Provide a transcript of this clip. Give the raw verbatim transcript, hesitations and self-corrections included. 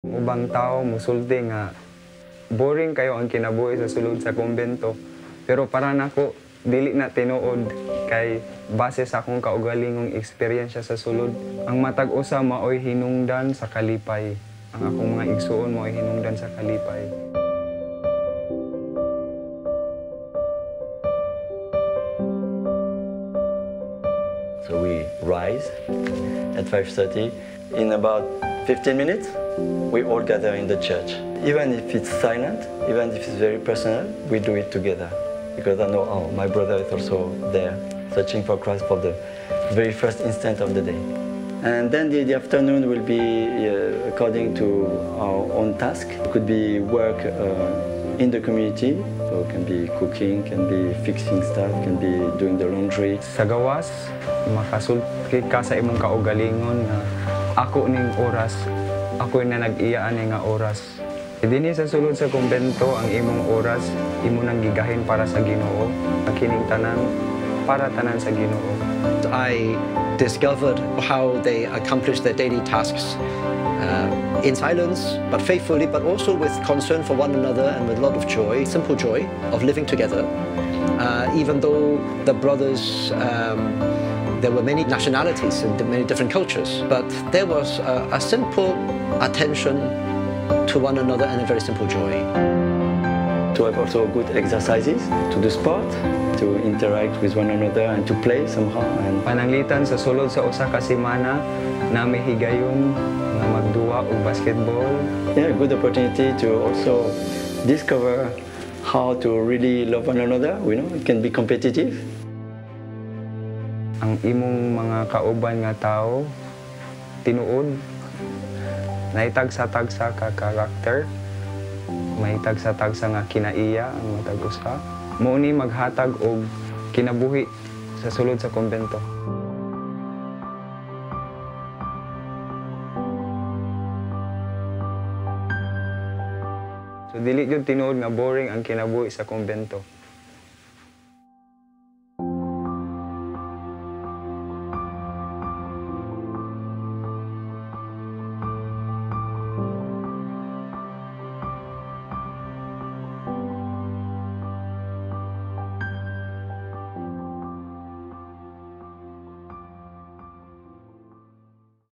Ubang tao musulti nga boring kayo ang kinabuhi sa sulod sa kumbento. Pero para nako dili na tinuod kay base sa akong kaugalingong eksperyensya sa sulod, ang matag usa maoy hinungdan sa kalipay. Ang akong mga igsuon maoy hinungdan sa kalipay. So we rise at five thirty. In about fifteen minutes, we all gather in the church. Even if it's silent, even if it's very personal, we do it together. Because I know, oh, my brother is also there, searching for Christ for the very first instant of the day. And then the, the afternoon will be uh, according to our own task. It could be work uh, in the community, so it can be cooking, can be fixing stuff, can be doing the laundry. Sa gawas, makasulti ka sa imong kaugalingon na ako ning oras, ako na nag-iyaan nga oras. Dinhi sa sulod sa kumbento, ang imong oras, imo nang gigahin para sa Ginoo, ang kining tanan para tanan sa Ginoo. I discovered how they accomplish their daily tasks uh, in silence, but faithfully, but also with concern for one another and with a lot of joy, simple joy of living together. Uh, even though the brothers, um, there were many nationalities and many different cultures, but there was a, a simple attention to one another and a very simple joy. To have also good exercises, to do sport, to interact with one another and to play somehow. And Pananglitan sa sulod sa usa ka semana, nami higayon nga magduwa og basketball. yeah, good opportunity to also discover how to really love one another. You know, it can be competitive. Ang imong mga kauban nga tao, tinuod, naitagsa-tagsa ka karakter, may tagsa-tagsa nga kinaiya ang matag usa. Mauni maghatag og kinabuhi sa sulod sa kumbento. So dili jud tinuod nga boring ang kinabuhi sa kumbento.